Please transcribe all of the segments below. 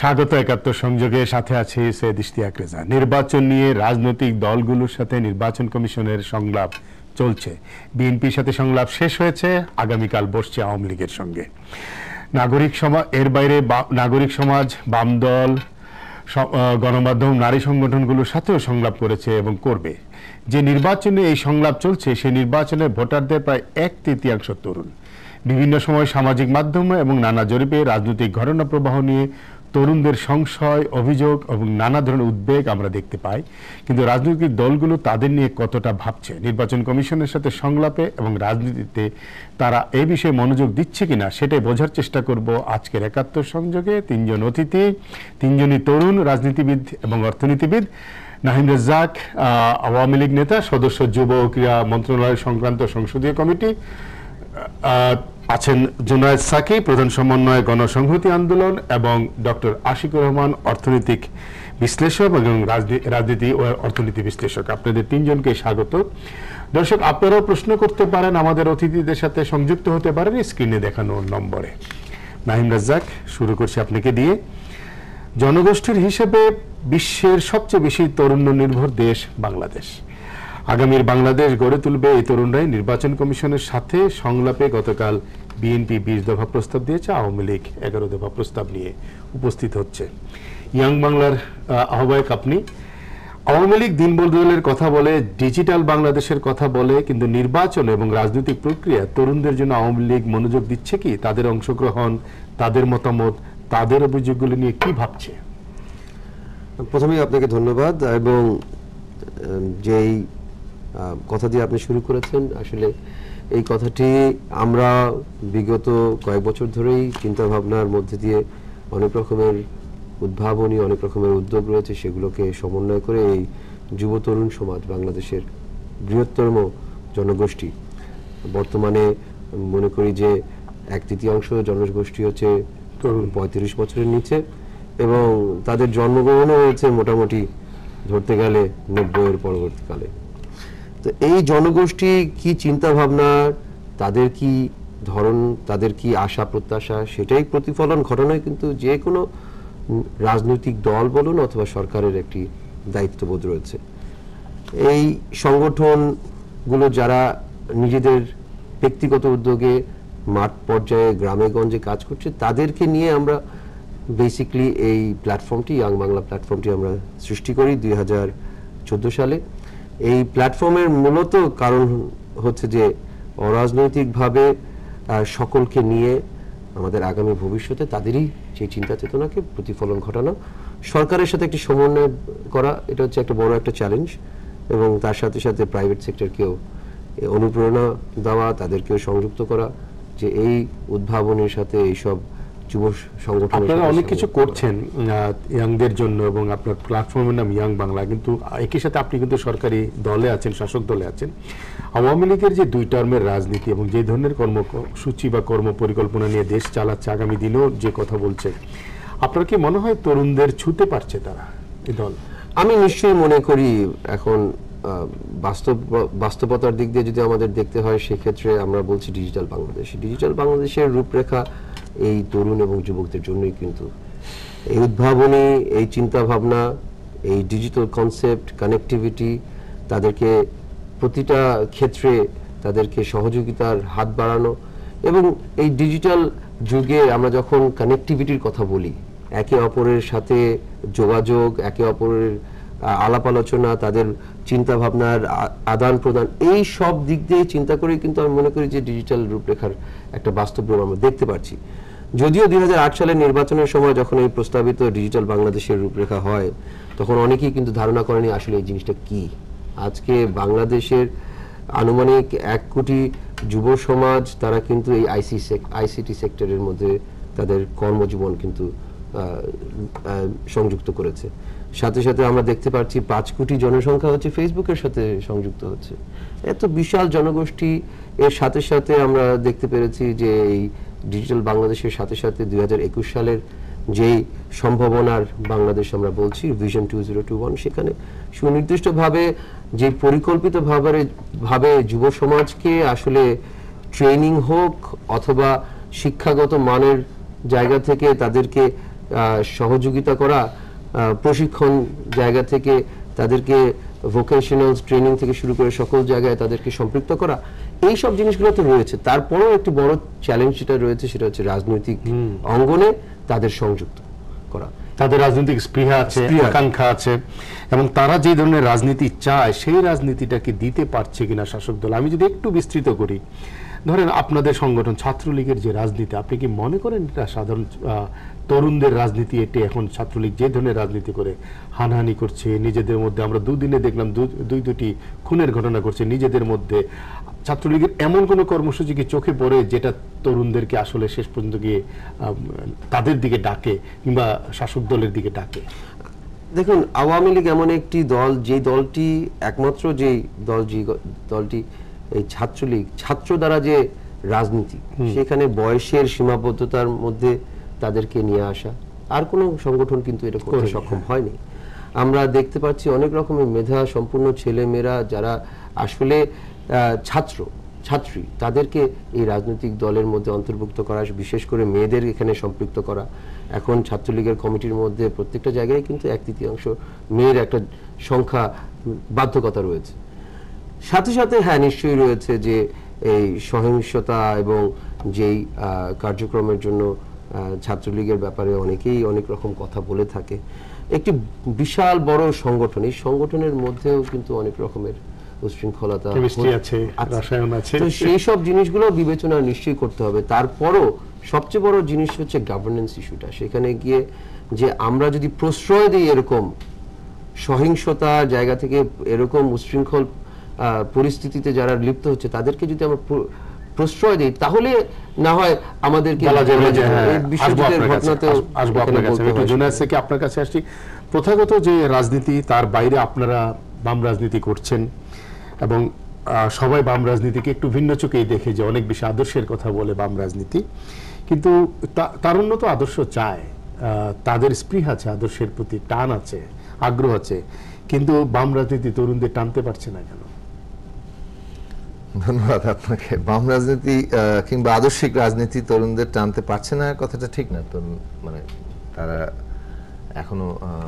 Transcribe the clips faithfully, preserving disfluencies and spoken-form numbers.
স্বাগত একাত্তর সংযোগে, সাথে আছে সৈয়দ ইশতিয়াক রেজা। নির্বাচন নিয়ে রাজনৈতিক দলগুলোর সাথে নির্বাচন কমিশনের সংলাপ চলছে। বিএনপির সাথে সংলাপ শেষ হয়েছে, আগামীকাল বসছে আওয়ামী লীগের সঙ্গে। নাগরিক সমাজ, এর বাইরে নাগরিক সমাজ, বাম দল, গণমাধ্যম, নারী সংগঠনগুলোর সাথেও সংলাপ করেছে এবং করবে। যে নির্বাচনে এই সংলাপ চলছে, সেই নির্বাচনে ভোটারদের প্রায় এক তৃতীয়াংশ তরুণ। বিভিন্ন সময় সামাজিক মাধ্যমে এবং নানা জরিপে রাজনৈতিক ঘটনা প্রবাহ নিয়ে তরুণদের সংশয়, অভিযোগ এবং নানা ধরনের উদ্বেগ আমরা দেখতে পাই। কিন্তু রাজনৈতিক দলগুলো তাদের নিয়ে কতটা ভাবছে, নির্বাচন কমিশনের সাথে সংলাপে এবং রাজনীতিতে তারা এই বিষয়ে মনোযোগ দিচ্ছে কিনা, সেটাই বোঝার চেষ্টা করব আজকের একাত্তর সংযোগে। তিনজন অতিথি, তিনজনই তরুণ রাজনীতিবিদ এবং অর্থনীতিবিদ। নাহিম রাজ্জাক, আওয়ামী লীগ নেতা, সদস্য যুব ও ক্রীড়া মন্ত্রণালয় সংক্রান্ত সংসদীয় কমিটি। আছেন জুনায়েদ সাকি, প্রধান সমন্বয় গণসংহতি আন্দোলন, এবং ডক্টর আশিকুর রহমান, অর্থনৈতিক বিশ্লেষক এবং রাজনীতি ও অর্থনীতি বিশ্লেষক। আপনাদের তিনজনকে স্বাগত। দর্শক, আপনারাও প্রশ্ন করতে পারেন, আমাদের অতিথিদের সাথে সংযুক্ত হতে পারেন স্ক্রিনে দেখানো নম্বরে। নাহিম রাজ্জাক, শুরু করছি আপনাকে দিয়ে। জনগোষ্ঠীর হিসেবে বিশ্বের সবচেয়ে বেশি তরুণ নির্ভর দেশ বাংলাদেশ। আগামীর বাংলাদেশ গড়ে তুলবে এই তরুণরাই। নির্বাচন কমিশনের সাথে সংলাপে গতকাল বিএনপি বিশ দফা প্রস্তাব দিয়েছে, আওয়ামী লীগ এগারো দফা প্রস্তাব নিয়ে উপস্থিত হচ্ছে। ইয়াং বাংলার আহ্বায়ক আপনি। আওয়ামী লীগ দিন বদলের কথা বলে, ডিজিটাল বাংলাদেশের কথা বলে, কিন্তু নির্বাচন এবং রাজনৈতিক প্রক্রিয়া তরুণদের জন্য আওয়ামী লীগ মনোযোগ দিচ্ছে কি? তাদের অংশগ্রহণ, তাদের মতামত, তাদের অভিযোগগুলো নিয়ে কি ভাবছে? প্রথমেই আপনাকে ধন্যবাদ। এবং যেই কথা দিয়ে আপনি শুরু করেছেন, আসলে এই কথাটি আমরা বিগত কয়েক বছর ধরেই চিন্তা ভাবনার মধ্যে দিয়ে অনেক রকমের উদ্ভাবনী, অনেক রকমের উদ্যোগ রয়েছে, সেগুলোকে সমন্বয় করে এই যুব তরুণ সমাজ, বাংলাদেশের বৃহত্তম জনগোষ্ঠী, বর্তমানে মনে করি যে এক তৃতীয়াংশ জনগোষ্ঠী হচ্ছে পঁয়ত্রিশ বছরের নিচে, এবং তাদের জন্মগ্রহণও হয়েছে মোটামুটি ধরতে গেলে নব্বইয়ের পরবর্তীকালে। তো এই জনগোষ্ঠী কি চিন্তা ভাবনা, তাদের কি ধরন, তাদের কি আশা প্রত্যাশা, সেটাই প্রতিফলন ঘটানোই কিন্তু যে কোনো রাজনৈতিক দল বলুন অথবা সরকারের একটি দায়িত্ববোধ রয়েছে। এই সংগঠনগুলো যারা নিজেদের ব্যক্তিগত উদ্যোগে মাঠ পর্যায়ে গ্রামে গঞ্জে কাজ করছে, তাদেরকে নিয়ে আমরা বেসিকলি এই প্ল্যাটফর্মটি, ইয়াং বাংলা প্ল্যাটফর্মটি আমরা সৃষ্টি করি দুই হাজার চোদ্দো সালে। এই প্ল্যাটফর্মের মূলত কারণ হচ্ছে যে অরাজনৈতিকভাবে সকলকে নিয়ে আমাদের আগামী ভবিষ্যতে তাদেরই সেই চিন্তা চেতনাকে প্রতিফলন ঘটানো, সরকারের সাথে একটি সমন্বয় করা, এটা হচ্ছে একটা বড় একটা চ্যালেঞ্জ। এবং তার সাথে সাথে প্রাইভেট সেক্টরকেও অনুপ্রেরণা দেওয়া, তাদেরকেও সংযুক্ত করা, যে এই উদ্ভাবনের সাথে এইসব যুব সংগঠন। আপনারা অনেক কিছু করছেন ইয়াংদের জন্য এবং আপনার প্ল্যাটফর্মের নাম ইয়াং বাংলা, কিন্তু একই সাথে আপনি কিন্তু সরকারি দলে আছেন, শাসক দলে আছেন। আওয়ামী লীগের যে দুই টার্মের রাজনীতি এবং যে ধরনের কর্মসূচি বা কর্ম পরিকল্পনা নিয়ে দেশ চালাচ্ছে, আগামী দিনেও যে কথা বলছে, আপনার কি মনে হয় তরুণদের ছুতে পারছে তারা এই দল? আমি নিশ্চয়ই মনে করি এখন বাস্তব বাস্তবতার দিক দিয়ে যদি আমাদের দেখতে হয়, সেক্ষেত্রে আমরা বলছি ডিজিটাল বাংলাদেশ। ডিজিটাল বাংলাদেশের রূপরেখা এই তরুণ এবং যুবকদের জন্যই কিন্তু। এই উদ্ভাবনী, এই চিন্তা ভাবনা, এই ডিজিটাল কনসেপ্ট, কানেক্টিভিটি, তাদেরকে প্রতিটা ক্ষেত্রে তাদেরকে সহযোগিতার হাত বাড়ানো, এবং এই ডিজিটাল যুগে আমরা যখন কানেক্টিভিটির কথা বলি, একে অপরের সাথে যোগাযোগ, একে অপরের আলাপ আলোচনা, তাদের চিন্তা ভাবনার আদান প্রদান, এই সব দিক দিয়ে চিন্তা করে কিন্তু আমি মনে করি যে ডিজিটাল রূপরেখার একটা বাস্তব রূপ আমরা দেখতে পাচ্ছি। যদিও দুই হাজার আট সালের নির্বাচনের সময় যখন এই প্রস্তাবিত ডিজিটাল বাংলাদেশের রূপরেখা হয়, তখন অনেকেই কিন্তু ধারণা করেনি আসলে এই জিনিসটা কি। আজকে বাংলাদেশের আনুমানিক এক কোটি যুব সমাজ, তারা কিন্তু এই আইসি আইসিটি সেক্টরের মধ্যে তাদের কর্মজীবন কিন্তু সংযুক্ত করেছে। সাথে সাথে আমরা দেখতে পাচ্ছি পাঁচ কোটি জনসংখ্যা হচ্ছে ফেসবুকের সাথে সংযুক্ত হচ্ছে। এত বিশাল জনগোষ্ঠী, এর সাথে সাথে আমরা দেখতে পেরেছি যে এই ডিজিটাল বাংলাদেশের সাথে সাথে দুই হাজার একুশ সালের যেই সম্ভাবনার বাংলাদেশ আমরা বলছি, vision two zero two one, সেখানে সুনির্দিষ্টভাবে যে পরিকল্পিতভাবে ভাবে যুব সমাজকে আসলে ট্রেনিং হোক অথবা শিক্ষাগত মানের জায়গা থেকে তাদেরকে সহযোগিতা করা, প্রশিক্ষণ জায়গা থেকে তাদেরকে ভোকেশনাল ট্রেনিং থেকে শুরু করে সকল জায়গায় তাদেরকে সম্পৃক্ত করা, এই সব জিনিসগুলো তো রয়েছে। তারপরেও একটি বড় চ্যালেঞ্জ যেটা রয়েছে সেটা হচ্ছে রাজনৈতিক অঙ্গনে তাদের সংযুক্ত করা। তাদের রাজনৈতিক স্পৃহা আছে, আকাঙ্ক্ষা আছে, এবং তারা যে ধরনের রাজনীতি চায় সেই রাজনীতিটাকে দিতে পারছে কিনা শাসক দল। আমি যদি একটু বিস্তৃত করি, ধরেন আপনাদের সংগঠন ছাত্রলীগের যে রাজনীতি, আপনি কি মনে করেন এটা সাধারণ তরুণদের রাজনীতি? এটি এখন ছাত্রলীগ যে ধরনের রাজনীতি করে হানাহানি করছে নিজেদের মধ্যে, আমরা দুদিনে দেখলাম দুই দুটি খুনের ঘটনা করছে নিজেদের মধ্যে, ছাত্রলীগের এমন কোনো কর্মসূচি কি চোখে পড়ে যেটা তরুণদেরকে আসলে শেষ পর্যন্ত গিয়ে তাদের দিকে ডাকে কিংবা শাসক দলের দিকে ডাকে? দেখুন, আওয়ামী লীগ এমন একটি দল, যে দলটি একমাত্র যে দল যে দলটি এই ছাত্রলীগ, ছাত্র দ্বারা যে রাজনীতি, সেখানে বয়সের সীমাবদ্ধতার মধ্যে তাদেরকে নিয়ে আসা, আর কোনো সংগঠন কিন্তু এটা করতে সক্ষম হয়নি। আমরা দেখতে পাচ্ছি অনেক রকমের মেধা সম্পূর্ণ ছেলে মেয়েরা যারা আসলে ছাত্র ছাত্রী, তাদেরকে এই রাজনৈতিক দলের মধ্যে অন্তর্ভুক্ত করা, বিশেষ করে মেয়েদের এখানে সম্পৃক্ত করা। এখন ছাত্রলীগের কমিটির মধ্যে প্রত্যেকটা জায়গায় কিন্তু এক তৃতীয়াংশ মেয়ের একটা সংখ্যা বাধ্যকতা রয়েছে। সাথে সাথে হ্যাঁ, নিশ্চয়ই রয়েছে যে এই সহিংসতা এবং যেই কার্যক্রমের জন্য ছাত্রলীগের ব্যাপারে অনেকেই অনেক রকম কথা বলে থাকে। একটি বিশাল বড় সংগঠন, এই সংগঠনের মধ্যেও কিন্তু অনেক রকমের উচ্ছৃঙ্খলতা আছে, রসায়ন আছে, তো সেই সব জিনিসগুলো বিবেচনা নিশ্চয়ই করতে হবে। তারপরও সবচেয়ে বড় জিনিস হচ্ছে গভর্নেন্স ইস্যুটা। সেখানে গিয়ে যে আমরা যদি প্রশ্রয় দিই এরকম সহিংসতা জায়গা থেকে, এরকম উচ্ছৃঙ্খল পরিস্থিতিতে যারা লিপ্ত হচ্ছে তাদেরকে যদি আমরা প্রশ্রয় দিই, তাহলে না হয় আমাদেরকে আপনার কাছে আসছি। প্রথাগত যে রাজনীতি, তার বাইরে আপনারা বাম রাজনীতি করছেন এবং সবাই বাম রাজনীতিকে একটু ভিন্ন চোখেই দেখে, যে অনেক বেশি আদর্শের কথা বলে বাম রাজনীতি, কিন্তু তারুণ্য তো আদর্শ চায়, তাদের স্পৃহা আছে, আদর্শের প্রতি টান আছে, আগ্রহ আছে, কিন্তু বাম রাজনীতি তরুণদের টানতে পারছে না কেন? ধন্যবাদ আপনাকে। বাম রাজনীতি কিংবা আদর্শিক রাজনীতি তরুণদের টানতে পারছে না কথাটা ঠিক না। তরুণ মানে তারা এখনো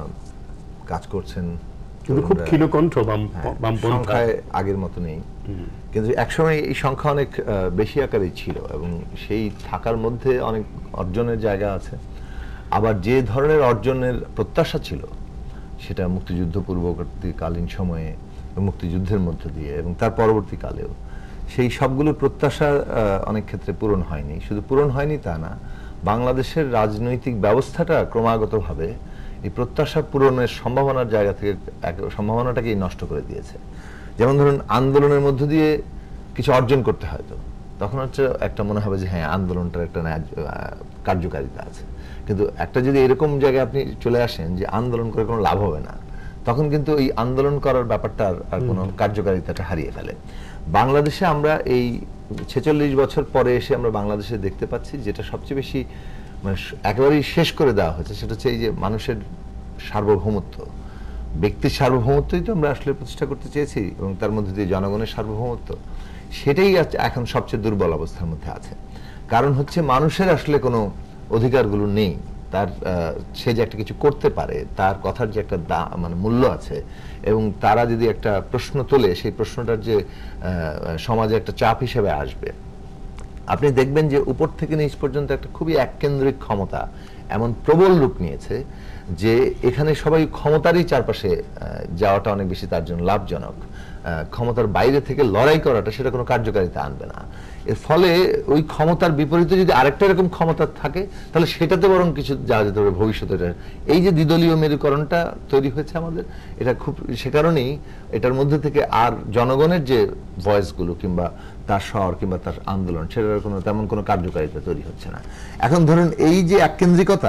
কাজ করছেন, খুব ক্ষীণকণ্ঠ, সংখ্যায় আগের মতো নেই, কিন্তু একসময় এই সংখ্যা অনেক বেশি আকারে ছিল এবং সেই থাকার মধ্যে অনেক অর্জনের জায়গা আছে। আবার যে ধরনের অর্জনের প্রত্যাশা ছিল সেটা মুক্তিযুদ্ধ পূর্ববর্তীকালীন সময়ে, মুক্তিযুদ্ধের মধ্য দিয়ে এবং তার পরবর্তীকালেও সেই সবগুলো প্রত্যাশা অনেক ক্ষেত্রে পূরণ হয়নি। শুধু পূরণ হয়নি তা না, বাংলাদেশের রাজনৈতিক ব্যবস্থাটা ক্রমাগতভাবে এই প্রত্যাশা পূরণের সম্ভাবনার জায়গা থেকে সম্ভাবনাটাকেই নষ্ট করে দিয়েছে। যেমন ধরুন, আন্দোলনের মধ্য দিয়ে কিছু অর্জন করতে হয়, তো তখন হচ্ছে একটা মনে হবে যে হ্যাঁ, আন্দোলনটার একটা কার্যকারিতা আছে। কিন্তু একটা যদি এরকম জায়গায় আপনি চলে আসেন যে আন্দোলন করে কোনো লাভ হবে না, তখন কিন্তু এই আন্দোলন করার ব্যাপারটা আর কোনো কার্যকারিতাটা হারিয়ে ফেলে। বাংলাদেশে আমরা এই ছেচল্লিশ বছর পরে এসে আমরা বাংলাদেশে দেখতে পাচ্ছি যেটা সবচেয়ে বেশি মানে একেবারেই শেষ করে দেওয়া হয়েছে, সেটা হচ্ছে এই যে মানুষের সার্বভৌমত্ব, ব্যক্তির সার্বভৌমত্বই তো আমরা আসলে প্রতিষ্ঠা করতে চেয়েছি, এবং তার মধ্যে দিয়ে জনগণের সার্বভৌমত্ব, সেটাই এখন সবচেয়ে দুর্বল অবস্থার মধ্যে আছে। কারণ হচ্ছে মানুষের আসলে কোনো অধিকারগুলো নেই, তার সে যে একটা কিছু করতে পারে, তার কথার যে একটা মানে মূল্য আছে, এবং তারা যদি একটা প্রশ্ন তোলে, সেই প্রশ্নটার যে সমাজে একটা চাপ হিসেবে আসবে। আপনি দেখবেন যে উপর থেকে নিচ পর্যন্ত একটা খুবই এককেন্দ্রিক ক্ষমতা এমন প্রবল রূপ নিয়েছে যে এখানে সবাই ক্ষমতারই চারপাশে যাওয়াটা অনেক বেশি তার জন্য লাভজনক। ক্ষমতার বাইরে থেকে লড়াই করাটা সেটা কোনো কার্যকারিতা আনবে না। এর ফলে ওই ক্ষমতার বিপরীতে যদি আরেকটা এরকম ক্ষমতা থাকে, তাহলে সেটাতে বরং কিছু যাওয়া যেতে পারে ভবিষ্যতে। এই যে দ্বিদলীয় মেরুকরণটা তৈরি হয়েছে আমাদের, এটা খুব সে কারণেই এটার মধ্যে থেকে আর জনগণের যে ভয়েসগুলো কিংবা তার স্বর কিংবা তার আন্দোলন, সেটার কোনো তেমন কোনো কার্যকারিতা তৈরি হচ্ছে না। এখন ধরুন, এই যে এককেন্দ্রিকতা,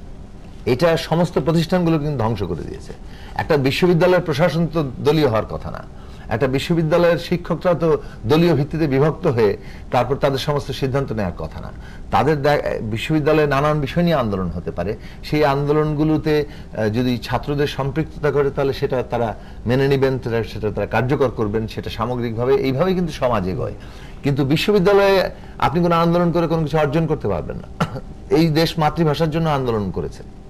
এটা সমস্ত প্রতিষ্ঠানগুলো কিন্তু ধ্বংস করে দিয়েছে। একটা বিশ্ববিদ্যালয়ের প্রশাসন তো দলীয় হওয়ার কথা না, একটা বিশ্ববিদ্যালয়ের শিক্ষকরা তো দলীয় ভিত্তিতে বিভক্ত হয়ে তারপর তাদের সমস্ত সিদ্ধান্ত নেওয়ার কথা না। তাদের বিশ্ববিদ্যালয়ে নানান বিষয় নিয়ে আন্দোলন হতে পারে, সেই আন্দোলনগুলোতে যদি ছাত্রদের সম্পৃক্ততা করে, তাহলে সেটা তারা মেনে নেবেন, সেটা তারা কার্যকর করবেন, সেটা সামগ্রিকভাবে এইভাবেই কিন্তু সমাজ এগোয়। কিন্তু বিশ্ববিদ্যালয়ে আপনি কোনো আন্দোলন করে কোনো কিছু অর্জন করতে পারবেন না। এই দেশ মাতৃভাষার জন্য আন্দোলন করেছে,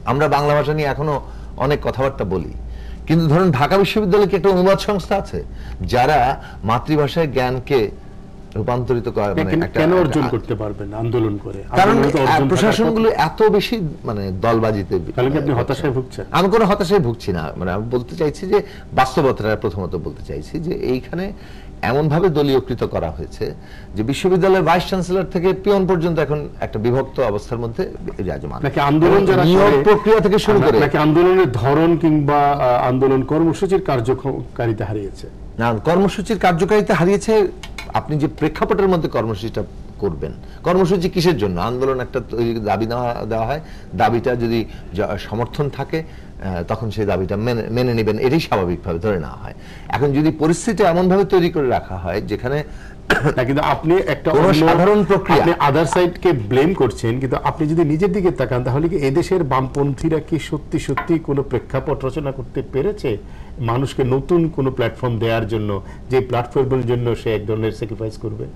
আমরা বাংলা ভাষা নিয়ে এখনো অনেক কথাবার্তা বলি, কিন্তু ধরুন ঢাকা বিশ্ববিদ্যালয়ে কি একটা অনুবাদ সংস্থা আছে যারা মাতৃভাষায় জ্ঞানকে রূপান্তরিত করে, মানে একটা কেন অর্জন করতে পারবেন আন্দোলন করে? কারণ প্রশাসনগুলো এত বেশি মানে দলবাজিতে। তাহলে কি আপনি হতাশায় ভুগছেন? আমি কোনো হতাশায় ভুগছি না, মানে আমি বলতে চাইছি যে বাস্তবতাটা প্রথমত বলতে চাইছি যে এইখানে এমন ভাবে দলীয়কৃত করা হয়েছে যে বিশ্ববিদ্যালয়ের ভাইস চ্যান্সেলর থেকে পিয়ন পর্যন্ত এখন একটা বিভক্ত অবস্থার মধ্যে বিরাজমান। নাকি আন্দোলন যারা নিয়োগ প্রক্রিয়া থেকে শুরু করে নাকি আন্দোলনের ধরন কিংবা আন্দোলন কর্মসূচির কার্যকারিতা হারিয়েছে? না, কর্মসূচির কার্যকারিতা হারিয়েছে। আপনি যে প্রেক্ষাপটের মধ্যে কর্মসূচিটা করবেন, কর্মসূচি কিসের জন্য? আন্দোলন একটা দাবি দেওয়া হয়, দাবিটা যদি সমর্থন থাকে তখন সেই দাবিটা মেনে মেনে নেবেন, এটাই স্বাভাবিকভাবে ধরে নেওয়া হয়। এখন যদি পরিস্থিতি এমন ভাবে তৈরি করে রাখা হয় যেখানে কিন্তু আপনি একটা সাধারণ প্রক্রিয়া, আপনি আদার সাইডকে ব্লেম করছেন, কিন্তু আপনি যদি নিজের দিকে তাকান তাহলে কি এদেশের বামপন্থীরা কি সত্যি সত্যি কোনো প্রেক্ষাপট রচনা করতে পেরেছে মানুষকে নতুন কোনো প্ল্যাটফর্ম দেওয়ার জন্য, যে প্ল্যাটফর্মের জন্য সে এক ধরনের স্যাক্রিফাইস করবে?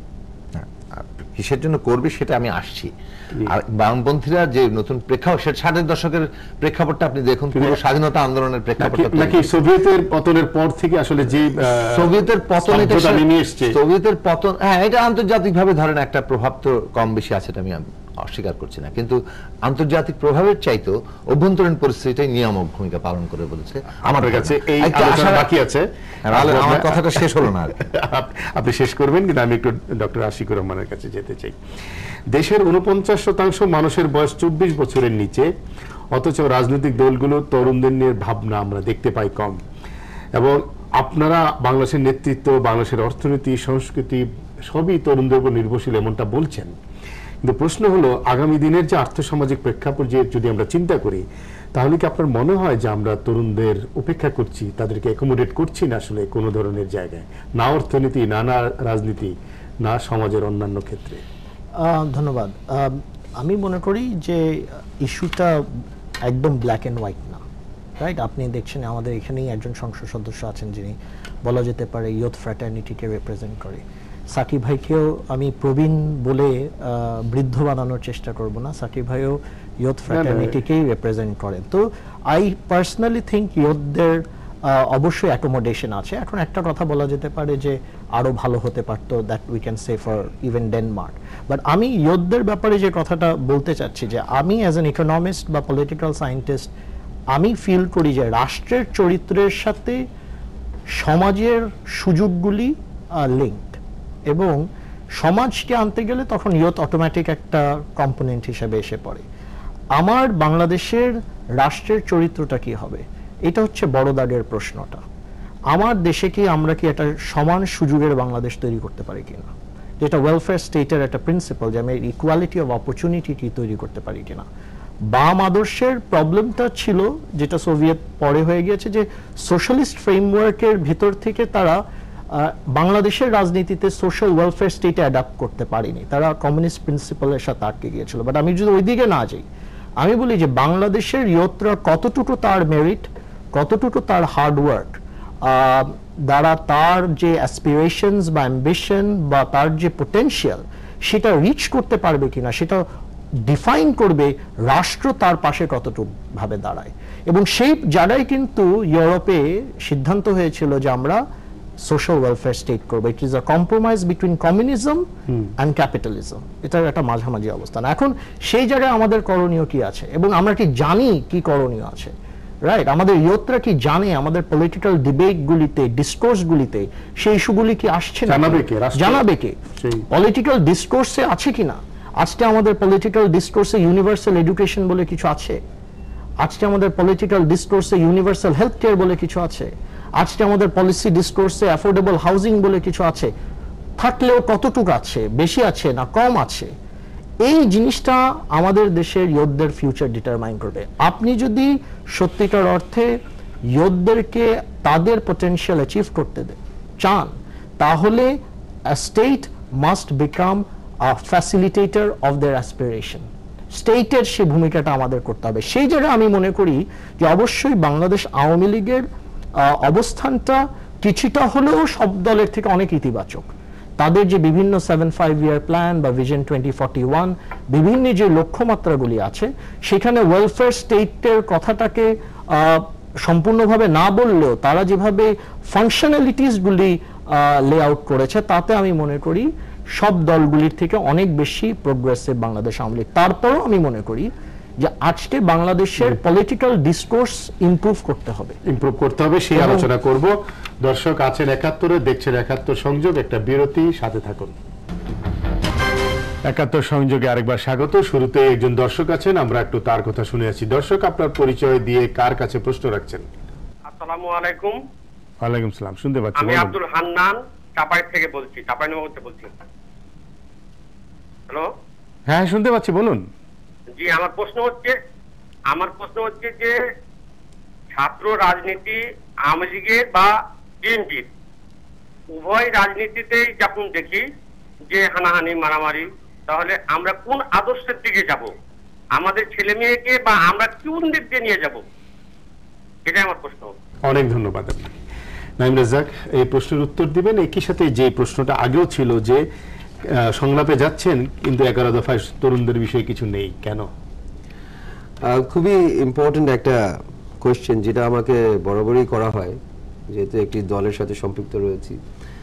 কিসের জন্য করবে সেটা আমি আসছি। বামপন্থীরা যে নতুন প্রেক্ষাপট, সেটা ষাটের দশকের প্রেক্ষাপটটা আপনি দেখুন, পুরো স্বাধীনতা আন্দোলনের প্রেক্ষাপট নাকি সোভিয়েতের পতনের পর থেকে আসলে যে সোভিয়েতের পতন, এটা নিয়ে এসেছে সোভিয়েতের পতন, হ্যাঁ এটা আন্তর্জাতিকভাবে ধরেন একটা প্রভাব তো কম বেশি আছে, এটা আমি অস্বীকার করছি না, কিন্তু আন্তর্জাতিক প্রভাবের চাইতো অভ্যন্তরীণ পরিস্থিতিটাই নিয়ামক ভূমিকা পালন করে বলেছে। আমার কাছে এই আলোচনা বাকি আছে, আমার কথাটা শেষ হলো না, আপনি শেষ করবেন, কিন্তু আমি একটু ডক্টর আশিকুর রহমানের কাছে যেতে চাই। দেশের উনপঞ্চাশ শতাংশ মানুষের বয়স চব্বিশ বছরের নিচে, অথচ রাজনৈতিক দলগুলো তরুণদের নিয়ে ভাবনা আমরা দেখতে পাই কম, এবং আপনারা বাংলাদেশের নেতৃত্ব, বাংলাদেশের অর্থনীতি, সংস্কৃতি সবই তরুণদের উপর নির্ভরশীল এমনটা বলছেন। কিন্তু প্রশ্ন হলো আগামী দিনের যে আর্থসামাজিক প্রেক্ষাপট যদি আমরা চিন্তা করি, তাহলে কি আপনার মনে হয় যে আমরা তরুণদের উপেক্ষা করছি, তাদেরকে অ্যাকোমোডেট করছি না আসলে কোনো ধরনের জায়গায়, না অর্থনীতি, না না রাজনীতি, না সমাজের অন্যান্য ক্ষেত্রে? ধন্যবাদ। আমি মনে করি যে ইস্যুটা একদম ব্ল্যাক অ্যান্ড হোয়াইট না, রাইট? আপনি দেখছেন আমাদের এখানেই একজন সংসদ সদস্য আছেন যিনি বলা যেতে পারে ইয়ুথ ফ্র্যাটার্নিটিকে রিপ্রেজেন্ট করে। সাকিব ভাইকেও আমি প্রবীণ বলে বৃদ্ধ বানানোর চেষ্টা করব না, সাকিব ভাইও ইয়ুথ ফ্র্যাটার্নিটিকেই রিপ্রেজেন্ট করেন। তো আই পার্সোনালি থিঙ্ক ইয়ুথদের অবশ্যই অ্যাকোমোডেশন আছে। এখন একটা কথা বলা যেতে পারে যে আরো ভালো হতে পারতো, that we can say for even Denmark. But আমি ইয়ুথদের ব্যাপারে যে কথাটা বলতে চাচ্ছি, যে আমি অ্যাজ অ্যান ইকোনমিস্ট বা পলিটিক্যাল সায়েন্টিস্ট আমি ফিল করি যে রাষ্ট্রের চরিত্রের সাথে সমাজের সুযোগগুলি লিঙ্কড, এবং সমাজকে আনতে গেলে তখন ইয়ুথ অটোমেটিক একটা কম্পোনেন্ট হিসেবে এসে পড়ে। আমার বাংলাদেশের রাষ্ট্রের চরিত্রটা কি হবে, এটা হচ্ছে বড় দাগের প্রশ্নটা। আমার দেশে কি আমরা কি একটা সমান সুযোগের বাংলাদেশ তৈরি করতে পারি কিনা, যেটা ওয়েলফেয়ার স্টেটের একটা প্রিন্সিপাল, যে আমি ইকুয়ালিটি অফ অপরচুনিটি কি তৈরি করতে পারি কিনা। বাম আদর্শের প্রবলেমটা ছিল, যেটা সোভিয়েত পরে হয়ে গিয়েছে, যে সোশ্যালিস্ট ফ্রেমওয়ার্কের ভিতর থেকে তারা বাংলাদেশের রাজনীতিতে সোশ্যাল ওয়েলফেয়ার স্টেটে অ্যাডাপ্ট করতে পারেনি, তারা কমিউনিস্ট প্রিন্সিপালের সাথে আটকে গিয়েছিল। বাট আমি যদি ওই দিকে না যাই, আমি বলি যে বাংলাদেশের ইয়ুথরা কতটুকু তার মেরিট, কতটুকু তার হার্ডওয়ার্ক দ্বারা তার যে অ্যাসপিরেশনস বা অ্যাম্বিশন বা তার যে পোটেনশিয়াল সেটা রিচ করতে পারবে কিনা, সেটা ডিফাইন করবে রাষ্ট্র তার পাশে কতটুকু ভাবে দাঁড়ায়। এবং সেই জায়গায় কিন্তু ইউরোপে সিদ্ধান্ত হয়েছিল যে আমরা সোশ্যাল ওয়েলফেয়ার স্টেট করবো। It is a compromise between communism and capitalism, এটার একটা মাঝামাঝি অবস্থান। এখন সেই জায়গায় আমাদের করণীয় কি আছে, এবং আমরা কি জানি কি করণীয় আছে, রাইট? আমাদের ইয়ুথরা কি জানে আমাদের পলিটিক্যাল ডিবেটগুলিতে, ডিসকোর্সগুলিতে সেই ইস্যুগুলি কি আসছে না, জানাবে কে? পলিটিক্যাল ডিসকোর্সে আছে কিনা? আজকে আমাদের পলিটিক্যাল ডিসকোর্সে ইউনিভার্সাল এডুকেশন বলে কিছু আছে? আজকে আমাদের পলিটিক্যাল ডিসকোর্সে ইউনিভার্সাল হেলথ কেয়ার বলে কিছু আছে? আজকে আমাদের পলিসি ডিসকোর্সে অ্যাফোর্ডেবল হাউজিং বলে কিছু আছে? থাকলেও কতটুকু আছে, বেশি আছে না কম আছে? এই জিনিসটা আমাদের দেশের ইয়ুথদের ফিউচার ডিটারমাইন করবে। আপনি যদি সত্যিকার অর্থে ইয়ুথদেরকে তাদের পটেনশিয়াল অ্যাচিভ করতে চান, তাহলে state must become a facilitator of their aspiration. স্টেটের সেই ভূমিকাটা আমাদের করতে হবে। সেই জায়গায় আমি মনে করি যে অবশ্যই বাংলাদেশ আওয়ামী লীগের অবস্থানটা কিছুটা হলেও সব দলের থেকে অনেক ইতিবাচক। তাদের যে বিভিন্ন সেভেন ফাইভ ইয়ার প্ল্যান বা ভিশন টোয়েন্টি ফর্টি ওয়ান বিভিন্ন যে লক্ষ্যমাত্রাগুলি আছে সেখানে ওয়েলফেয়ার স্টেটের কথাটাকে সম্পূর্ণভাবে না বললেও তারা যেভাবে ফাংশনালিটিসগুলি লে আউট করেছে তাতে আমি মনে করি সব দলগুলির থেকে অনেক বেশি প্রোগ্রেসিভ বাংলাদেশ আওয়ামী লীগ। তারপরও আমি মনে করি যে আজকে বাংলাদেশের পলিটিক্যাল ডিসকোর্স ইমপ্রুভ করতে হবে ইমপ্রুভ করতে হবে সেই আলোচনা করব। দর্শক আছেন একাত্তরে, দেখছেন একাত্তর সংযোগ, একটা বিরতি, সাথে থাকুন। একাত্তর সংযোগে আরেকবার স্বাগত। শুরুতে একজন দর্শক আছেন, আমরা একটু তার কথা শুনে আছি। দর্শক, আপনার পরিচয় দিয়ে কার কাছে প্রশ্ন রাখছেন? আসসালামু আলাইকুম। ওয়ালাইকুম সালাম, শুনতে পাচ্ছি। আমি আব্দুল হান্নান চাপাই থেকে বলছি, চাঁপাইনবাবগঞ্জ থেকে বলছি। হ্যালো। হ্যাঁ, শুনতে পাচ্ছি, বলুন। জি, আমার প্রশ্ন হচ্ছে আমার প্রশ্ন হচ্ছে যে ছাত্র রাজনীতি আওয়ামী লীগের বা বিএনপির উভয় রাজনীতিতেই যখন দেখি যে হানাহানি মারামারি, তাহলে আমরা কোন আদর্শের দিকে যাব? আমাদের ছেলে মেয়েকে বা আমরা কোন দিক দিয়ে নিয়ে যাব? এটাই আমার প্রশ্ন। অনেক ধন্যবাদ আপনাকে। নাইম রাজ্জাক এই প্রশ্নের উত্তর দিবেন। একই সাথে যে প্রশ্নটা আগেও ছিল যে সংলাপে যাচ্ছেন কিন্তু এগারো দফায় তরুণদের বিষয়ে কিছু নেই, কেন? খুবই ইম্পর্টেন্ট একটা কোয়েশ্চেন, যেটা আমাকে বরাবরই করা হয় যেহেতু একটি দলের সাথে সম্পৃক্ত রয়েছি।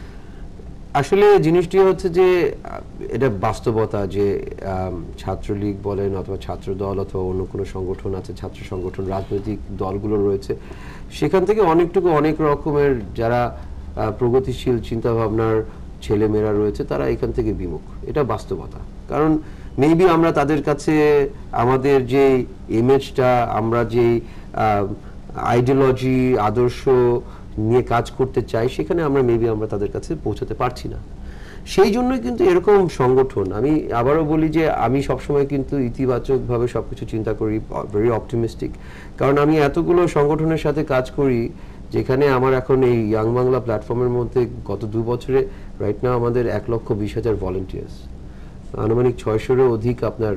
আসলে জিনিসটি হচ্ছে যে এটা বাস্তবতা যে ছাত্রলীগ বলেন অথবা ছাত্র দল অথবা অন্য কোনো সংগঠন আছে, ছাত্র সংগঠন, রাজনৈতিক দলগুলো রয়েছে, সেখান থেকে অনেকটুকু অনেক রকমের যারা প্রগতিশীল চিন্তাভাবনার ছেলেমেয়েরা রয়েছে তারা এখান থেকে বিমুখ। এটা বাস্তবতা। কারণ মেবি আমরা তাদের কাছে আমাদের যে ইমেজটা, আমরা যে আইডিওলজি আদর্শ নিয়ে কাজ করতে চাই, সেখানে আমরা মেবি আমরা তাদের কাছে পৌঁছাতে পারছি না। সেই জন্যই কিন্তু এরকম সংগঠন, আমি আবারও বলি যে আমি সবসময় কিন্তু ইতিবাচকভাবে সবকিছু চিন্তা করি, ভেরি অপটিমিস্টিক। কারণ আমি এতগুলো সংগঠনের সাথে কাজ করি যেখানে আমার এখন এই ইয়াং বাংলা প্ল্যাটফর্মের মধ্যে গত দু বছরে রাইট নাও আমাদের এক লক্ষ বিশ হাজার ভলেন্টিয়ার্স, আনুমানিক ছয়শোরও অধিক আপনার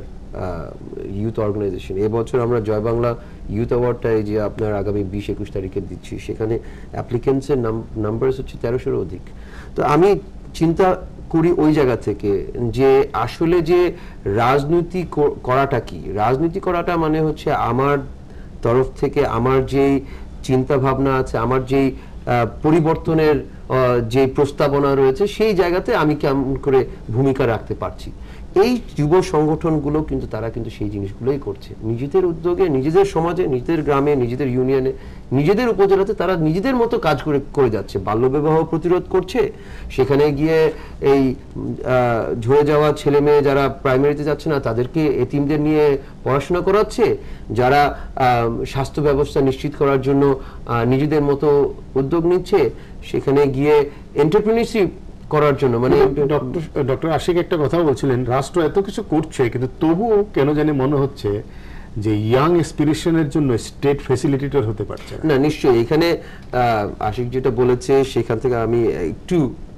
ইউথ অর্গানাইজেশন। এবছর আমরা জয় বাংলা ইউথ অ্যাওয়ার্ডটা এই যে আপনার আগামী বিশ একুশ তারিখে দিচ্ছি, সেখানে অ্যাপ্লিকেন্টসের নাম্বার হচ্ছে তেরোশোরও অধিক। তো আমি চিন্তা করি ওই জায়গা থেকে যে আসলে যে রাজনীতি করাটা কি, রাজনীতি করাটা মানে হচ্ছে আমার তরফ থেকে আমার যেই চিন্তা ভাবনা আছে, আমার যেই পরিবর্তনের যে প্রস্তাবনা রয়েছে, সেই জায়গাতে আমি কেমন করে ভূমিকা রাখতে পারছি। এই যুব সংগঠনগুলো কিন্তু তারা কিন্তু সেই জিনিসগুলোই করছে, নিজেদের উদ্যোগে, নিজেদের সমাজে, নিজেদের গ্রামে, নিজেদের ইউনিয়নে, নিজেদের উপজেলাতে তারা নিজেদের মতো কাজ করে করে যাচ্ছে। বাল্যবিবাহ প্রতিরোধ করছে, সেখানে গিয়ে এই ঝরে যাওয়া ছেলে মেয়ে যারা প্রাইমারিতে যাচ্ছে না তাদেরকে এতিমদের নিয়ে পড়াশোনা করাচ্ছে, যারা স্বাস্থ্য ব্যবস্থা নিশ্চিত করার জন্য নিজেদের মতো উদ্যোগ নিচ্ছে, সেখানে গিয়ে এন্টারপ্রেনিউরশিপ করার জন্য। মানে ডক্টর আশিক একটা কথা বলছিলেন, রাষ্ট্র এত কিছু করছে কিন্তু তবুও কেন জানি মনে হচ্ছে যে ইয়াং এসপিরেশনের জন্য স্টেট ফ্যাসিলিটেটর হতে পারছে না। নিশ্চয়ই এখানে আশিক যেটা বলেছে সেখান থেকে আমি একটু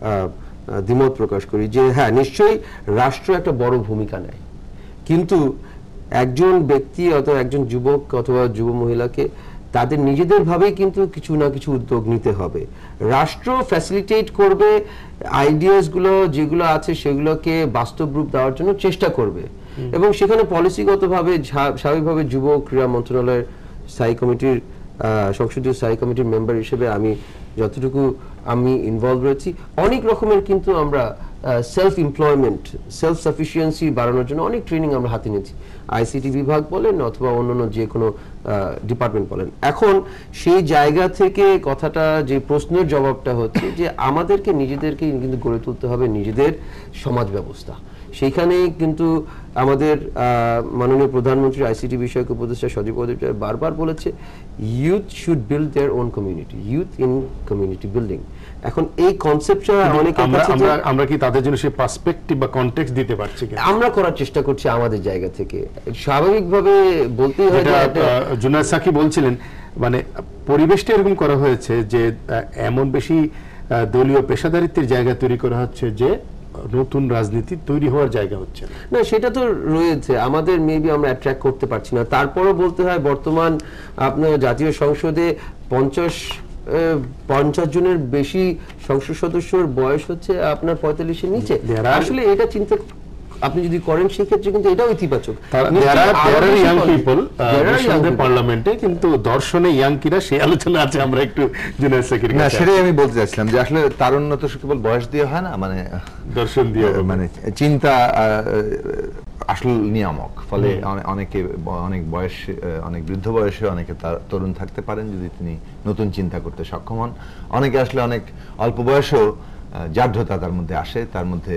দ্বিমত প্রকাশ করি যে হ্যাঁ, নিশ্চয়ই রাষ্ট্র একটা বড় ভূমিকা নেয়, কিন্তু একজন ব্যক্তি অথবা একজন যুবক অথবা যুব মহিলাকে তাদের নিজেদের ভাবেই কিন্তু কিছু না কিছু উদ্যোগ নিতে হবে। রাষ্ট্র ফ্যাসিলিটেট করবে, আইডিয়াসগুলো যেগুলো আছে সেগুলোকে বাস্তব রূপ দেওয়ার জন্য চেষ্টা করবে, এবং সেখানে পলিসিগতভাবে স্বাভাবিকভাবে যুব ক্রীড়া মন্ত্রণালয়ের স্থায়ী কমিটির সংসদীয় স্থায়ী কমিটির মেম্বার হিসেবে আমি যতটুকু আমি ইনভলভ রয়েছি, অনেক রকমের কিন্তু আমরা সেলফ এমপ্লয়মেন্ট, সেলফ সাফিসিয়েন্সি বাড়ানোর জন্য অনেক ট্রেনিং আমরা হাতে নিয়েছি, আইসিটি বিভাগ বলেন অথবা অন্যান্য যে কোনো ডিপার্টমেন্ট বলেন। এখন সেই জায়গা থেকে কথাটা, যে প্রশ্নের জবাবটা হচ্ছে যে আমাদেরকে নিজেদেরকে কিন্তু গড়ে তুলতে হবে নিজেদের সমাজ ব্যবস্থা। সেইখানেই কিন্তু আমাদের মাননীয় প্রধানমন্ত্রী আইসিটি বিষয়ক উপদেষ্টা সজীব অধিকারী বারবার বলেছে youth should build their own community, youth in community building. এখন এই কনসেপ্টটা অনেকের কাছে আমরা কি তাদের জন্য সেই পার্সপেক্টিভ বা কনটেক্সট দিতে পারছি কিনা আমরা করার চেষ্টা করছি আমাদের জায়গা থেকে। স্বাভাবিকভাবে বলতেই হয় যে জুনায়েদ সাকি বলছিলেন, মানে পরিবেশটা এরকম করা হয়েছে যে এমন বেশি দলীয় পেশাদারিত্বের জায়গা তৈরি করা হচ্ছে যে নতুন রাজনীতি তৈরি হওয়ার জায়গা হচ্ছে না। সেটা তো রয়েছে, আমাদের মেবি আমরা অ্যাট্রাক্ট করতে পারছি না। তারপরও বলতে হয় বর্তমান আপনার জাতীয় সংসদে পঞ্চাশ পঞ্চাশ জনের বেশি সংসদ সদস্যর বয়স হচ্ছে আপনার পঁয়তাল্লিশের নিচে। আসলে এটা চিন্তা আপনি যদি করেন সেই ক্ষেত্রে কিন্তু এটাও ইতিবাচক। পার্লামেন্টে কিন্তু দর্শনে ইয়াংকিরা সেই আলোচনা আছে, আমরা একটু জুনিয়র সেক্রেটারি না সেটাই আমি বলতে চাচ্ছিলাম যে আসলে তারুণ্য তো কেবল বয়স দিয়ে হয় না, মানে দর্শন দিয়ে, মানে চিন্তা আসল নিয়ামক। ফলে অনেকে অনেক বয়স অনেক বৃদ্ধ বয়সে অনেকে তরুণ থাকতে পারেন যদি তিনি নতুন চিন্তা করতে সক্ষম হন। অনেকে আসলে অনেক অল্প বয়সেও জাঢ্যতা তার মধ্যে আসে, তার মধ্যে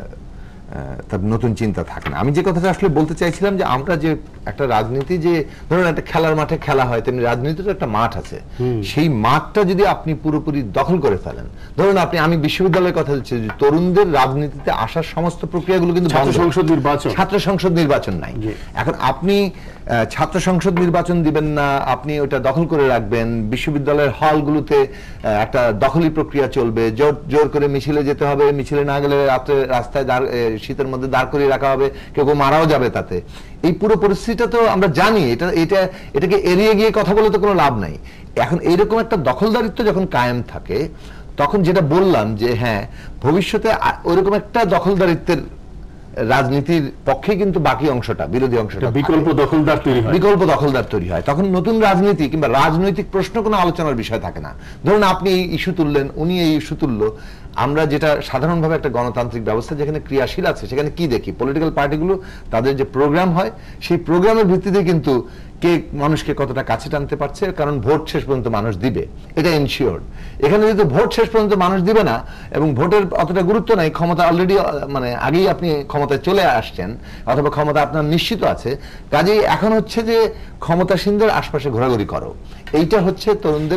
তার নতুন চিন্তা থাকে না। আমি যে কথাটা আসলে বলতে চাইছিলাম যে আমরা যে একটা রাজনীতি, যে ধরুন একটা খেলার মাঠে খেলা হয়, তেমনি রাজনীতির একটা মাঠ আছে, সেই মাঠটা যদি আপনি পুরোপুরি দখল করে ফেলেন, ধরুন আপনি, আমি বিশ্ববিদ্যালয়ের কথা বলছি, যে তরুণদের রাজনীতিতে আসার সমস্ত প্রক্রিয়াগুলো কিন্তু ছাত্র সংসদ নির্বাচন, ছাত্র সংসদ নির্বাচন নাই। এখন আপনি ছাত্র সংসদ নির্বাচন দিবেন না, আপনি ওটা দখল করে রাখবেন, বিশ্ববিদ্যালয়ের হলগুলোতে একটা দখলি প্রক্রিয়া চলবে, জোর জোর করে মিছিলে যেতে হবে, মিছিলে না গেলে রাত্রে রাস্তায় দাঁড় শীতের মধ্যে দাঁড় করিয়ে রাখা হবে, কেউ কেউ মারাও যাবে তাতে। এই পুরো পরিস্থিতিটা তো আমরা জানি, এটা এটা এটাকে এড়িয়ে গিয়ে কথা বলে তো কোনো লাভ নাই। এখন এইরকম একটা দখলদারিত্ব যখন কায়েম থাকে, তখন যেটা বললাম যে হ্যাঁ, ভবিষ্যতে ওইরকম একটা দখলদারিত্বের রাজনীতির পক্ষে কিন্তু বাকি অংশটা, বিরোধী অংশটা, বিকল্প দখলদার তৈরি হয়, বিকল্প দখলদার তৈরি হয়। তখন নতুন রাজনীতি কিংবা রাজনৈতিক প্রশ্ন কোনো আলোচনার বিষয় থাকে না। ধরুন আপনি এই ইস্যু তুললেন, উনি এই ইস্যু তুললো। আমরা যেটা সাধারণভাবে একটা গণতান্ত্রিক ব্যবস্থা যেখানে ক্রিয়াশীল আছে, সেখানে কি দেখি, পলিটিক্যাল পার্টিগুলো তাদের যে প্রোগ্রাম হয়, সেই প্রোগ্রামের ভিত্তিতে কিন্তু কে মানুষকে কতটা কাছে টানতে পারছে, কারণ ভোট শেষ পর্যন্ত মানুষ দিবে, এটা এনশিওরড। এখানে যেহেতু ভোট শেষ পর্যন্ত মানুষ দিবে না এবং ভোটের অতটা গুরুত্ব নাই, ক্ষমতা অলরেডি মানে আগেই আপনি ক্ষমতায় চলে আসছেন অথবা ক্ষমতা আপনার নিশ্চিত আছে, কাজেই এখন হচ্ছে যে ক্ষমতাসীনদের আশপাশে ঘোরাঘুরি করো, এইটা হচ্ছে তরুণদের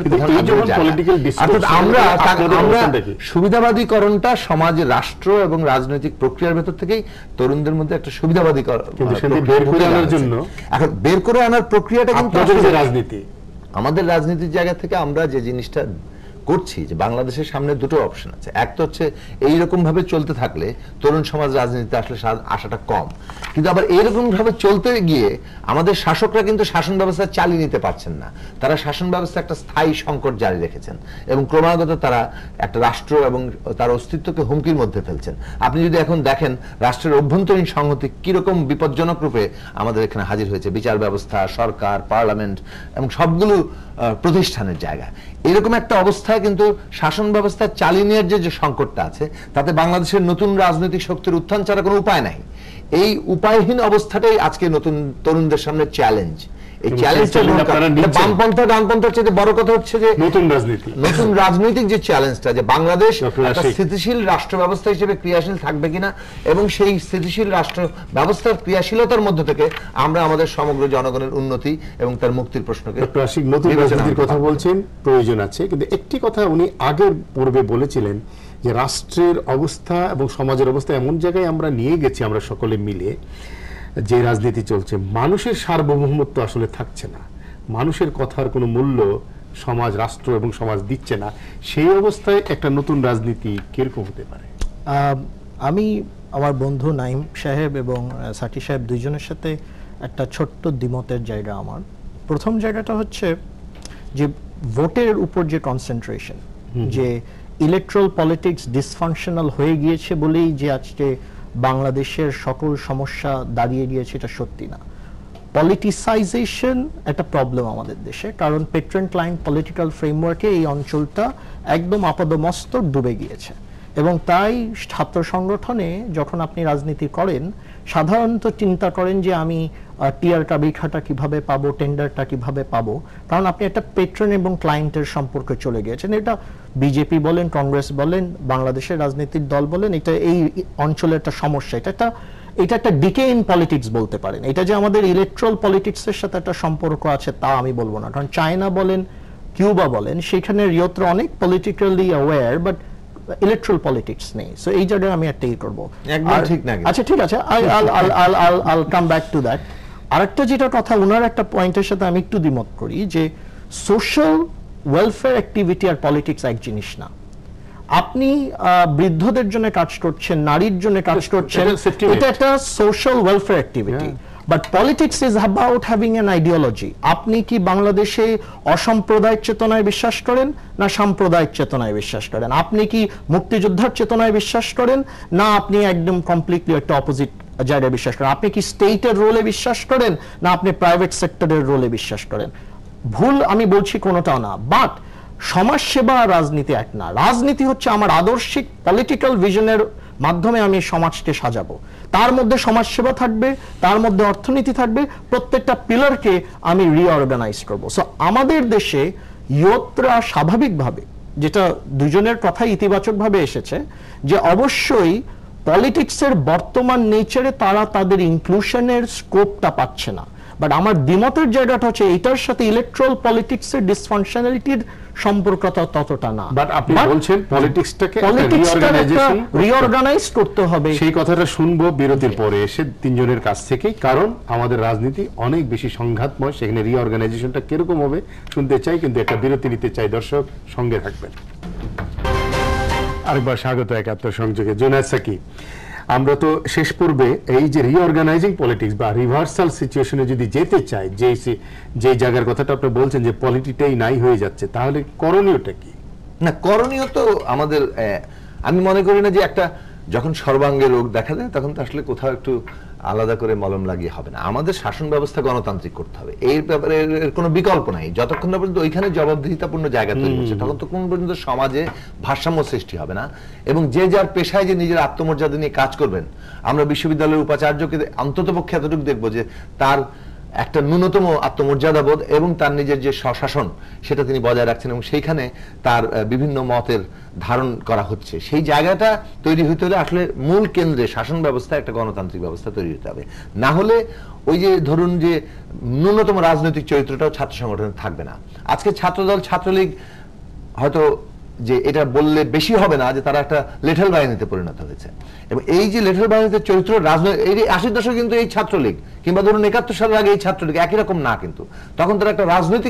আমরা আমরা সুবিধাবাদীকরণটা সমাজ, রাষ্ট্র এবং রাজনৈতিক প্রক্রিয়ার ভেতর থেকেই তরুণদের মধ্যে একটা সুবিধাবাদীকরণ বের করে আনার জন্য, এখন বের করে আনার প্রক্রিয়াটা কিন্তু রাজনীতি, আমাদের রাজনীতির জায়গা থেকে আমরা যে জিনিসটা করছি, যে বাংলাদেশের সামনে দুটো অপশন আছে। এক তো হচ্ছে এইরকম ভাবে চলতে থাকলে তরুণ সমাজ রাজনীতিতে আসলে আশাটা কম, কিন্তু আবার এইরকম ভাবে চলতে গিয়ে আমাদের শাসকরা কিন্তু শাসন ব্যবস্থা চালিয়ে নিতে পারছেন না। তারা শাসন ব্যবস্থা একটা স্থায়ী সংকট জারি রেখেছেন এবং ক্রমাগত তারা একটা রাষ্ট্র এবং তার অস্তিত্বকে হুমকির মধ্যে ফেলছেন। আপনি যদি এখন দেখেন রাষ্ট্রের অভ্যন্তরীণ সংহতি কিরকম বিপজ্জনক রূপে আমাদের এখানে হাজির হয়েছে, বিচার ব্যবস্থা, সরকার, পার্লামেন্ট এবং সবগুলো প্রতিষ্ঠানের জায়গা, এরকম একটা অবস্থায় কিন্তু শাসন ব্যবস্থা চালিয়ে নেওয়ার যে সংকটটা আছে, তাতে বাংলাদেশের নতুন রাজনৈতিক শক্তির উত্থান ছাড়া কোনো উপায় নাই। এই উপায়হীন অবস্থাটাই আজকে নতুন তরুণদের সামনে চ্যালেঞ্জ। এই চ্যালেঞ্জটা বামপন্থা ডানপন্থার চেয়ে বড় কথা হচ্ছে যে নতুন রাজনীতি, নতুন রাজনৈতিক যে চ্যালেঞ্জটা, যে বাংলাদেশ একটা স্থিতিশীল রাষ্ট্র ব্যবস্থা হিসেবে ক্রিয়াশীল থাকবে কিনা এবং সেই স্থিতিশীল রাষ্ট্র ব্যবস্থার ক্রিয়াশীলতার মধ্য থেকে আমরা আমাদের সমগ্র জনগণের উন্নতি এবং তার মুক্তির প্রশ্নকে। ডক্টর আশিক নতুন রাজনীতির কথা বলছেন, প্রয়োজন আছে, কিন্তু একটি কথা উনি আগের পূর্বে বলেছিলেন যে রাষ্ট্রের অবস্থা এবং সমাজের অবস্থা এমন জায়গায় আমরা নিয়ে গেছি আমরা সকলে মিলে, যে রাজনীতি চলছে, মানুষের সার্বভৌমত্ব আসলে থাকছে না, মানুষের কথার কোনো মূল্য সমাজ, রাষ্ট্র এবং সমাজ দিচ্ছে না। সেই অবস্থায় একটা নতুন রাজনীতি কিরকম হতে পারে? আমি আমার বন্ধু নাইম সাহেব এবং সাটি সাহেব দুইজনের সাথে একটা ছোট্ট দ্বিমতের জায়গা আমার। প্রথম জায়গাটা হচ্ছে যে ভোটের উপর যে কনসেন্ট্রেশন, যে ইলেকট্রাল পলিটিক্স ডিসফাংশনাল হয়ে গিয়েছে বলেই যে আজকে বাংলাদেশের সকল সমস্যা দাঁড়িয়ে গিয়েছে, এটা সত্যি না। পলিটিসাইজেশন একটা প্রবলেম আমাদের দেশে, কারণ পেট্রেন্ট লাইন পলিটিক্যাল ফ্রেমওয়ার্কে এই অঞ্চলটা একদম আপাদমস্তক ডুবে গিয়েছে এবং তাই ছাত্র সংগঠনে যখন আপনি রাজনীতি করেন সাধারণত চিন্তা করেন যে আমি টিআর কাবিখাটা কিভাবে পাবো, টেন্ডারটা কিভাবে পাবো, কারণ আপনি একটা পেট্রন এবং ক্লায়েন্টের সম্পর্কে চলে গিয়েছেন। এটা বিজেপি বলেন, কংগ্রেস বলেন, বাংলাদেশের রাজনীতির দল বলেন, এটা এই অঞ্চলের একটা সমস্যা। এটা একটা এটা একটা ডিকে ইন পলিটিক্স বলতে পারেন। এটা যে আমাদের ইলেকট্রাল পলিটিক্সের সাথে একটা সম্পর্ক আছে তা আমি বলবো না, কারণ চায়না বলেন, কিউবা বলেন, সেখানে রিয়ত্র অনেক politically aware, but electoral politics নেই। সো এই জায়গায় আমি একটা ই করবো। আচ্ছা ঠিক আছে, I'll come back to that. আরেকটা যেটা কথা, ওনার একটা পয়েন্টের সাথে আমি একটু দ্বিমত করি, যে সোশ্যাল ওয়েলফেয়ার অ্যাক্টিভিটি আর পলিটিক্স এক জিনিস না। আপনি বৃদ্ধদের জন্য কাজ করছেন, নারীর জন্য কাজ করছেন, এটা একটা social welfare activity. But politics is about having an ideology. আপনি কি বাংলাদেশে অসাম্প্রদায়িক চেতনায় বিশ্বাস করেন না সাম্প্রদায়িক চেতনায় বিশ্বাস করেন? আপনি কি মুক্তিযোদ্ধার চেতনায় বিশ্বাস করেন না আপনি একদম কমপ্লিটলি একটা অপোজিট জায়গায় বিশ্বাস করেন? আপনি কি স্টেটের রোলে বিশ্বাস করেন না আপনি প্রাইভেট সেক্টরের রোলে বিশ্বাস করেন? ভুল আমি বলছি কোনোটাও না, বাট সমাজসেবা আর রাজনীতি এক না। রাজনীতি হচ্ছে আমার আদর্শিক পলিটিক্যাল ভিশনের মাধ্যমে আমি সমাজকে সাজাবো, তার মধ্যে সমাজসেবা থাকবে, তার মধ্যে অর্থনীতি থাকবে, প্রত্যেকটা পিলারকে আমি রিঅর্গানাইজ করবো। সো আমাদের দেশে ইয়তরা স্বাভাবিকভাবে, যেটা দুজনের কথাই ইতিবাচকভাবে এসেছে, যে অবশ্যই পলিটিক্সের বর্তমান নেচারে তারা তাদের ইনক্লুশনের স্কোপটা পাচ্ছে না। বাট আমার দ্বিমতের জায়গাটা হচ্ছে এটার সাথে ইলেকট্রাল পলিটিক্সের ডিসফাংশনালিটির সম্পর্কটা ততটা না। বাট আপনি বলছেন পলিটিক্সটাকে রিঅর্গানাইজেশন রিঅর্গানাইজ করতে হবে। সেই কথাটা শুনবো বিরতির পরে এসে তিনজনের কাছ থেকে, কারণ আমাদের রাজনীতি অনেক বেশি সংঘাতময়, সেখানে রিঅর্গানাইজেশনটা কিরকম হবে শুনতে চাই, কিন্তু একটা বিরতি নিতে চাই। দর্শক সঙ্গে থাকবেন। আরেকবার স্বাগত একাত্তর সংযোগে। জুনায়েদ সাকি, আমরা তো শেষ পূর্বে এই যে রিঅর্গানাইজিং পলিটিক্স বা রিভার্সাল সিচুয়েশনে যদি যেতে চাই, যে যে জায়গার কথাটা আপনি বলছেন যে পলিটিটাই নাই হয়ে যাচ্ছে, তাহলে করণীয়টা কি? না, করণীয় তো আমাদের, আমি মনে করি না যে একটা যখন সর্বাঙ্গে রোগ দেখা দেয় তখন তো আসলে কোথাও একটু আলাদা করে মলম লাগিয়ে হবে না। আমাদের শাসন ব্যবস্থা গণতান্ত্রিক করতে হবে, এই ব্যাপারে এর কোনো বিকল্প নাই। যতক্ষণ না পর্যন্ত ওইখানে জবাবদিহিতাপূর্ণ জায়গা তৈরি হচ্ছে তখন তো কোন পর্যন্ত সমাজে ভারসাম্য সৃষ্টি হবে না। এবং যে যার পেশায় যে নিজের আত্মমর্যাদা নিয়ে কাজ করবেন, আমরা বিশ্ববিদ্যালয়ের উপাচার্যকে অন্তত পক্ষে এতটুকু দেখবো যে তার একটা ন্যূনতম আত্মমর্যাদা বোধ এবং তার নিজের যে স্বশাসন সেটা তিনি বজায় রাখছেন, এবং সেইখানে তার বিভিন্ন মতের ধারণ করা হচ্ছে। সেই জায়গাটা তৈরি হতে হলে আসলে মূল কেন্দ্রে শাসন ব্যবস্থা, একটা গণতান্ত্রিক ব্যবস্থা তৈরি হতে হবে। না হলে ওই যে ধরুন যে ন্যূনতম রাজনৈতিক চরিত্রটাও ছাত্র সংগঠনে থাকবে না। আজকে ছাত্রদল, ছাত্রলীগ হয়তো যে এটা বললে বেশি হবে না যে তারা একটা লেঠাল বাহিনীতে পরিণত হয়েছে, এবং এই যে লেঠাল বাহিনীতে চরিত্র রাজনৈতিক, এই আশির দশক কিন্তু এই ছাত্রলীগ কিংবা ধরুন একাত্তর সালের আগে এই ছাত্রলীগ একই রকম না, কিন্তু তখন তারা একটা রাজনৈতিক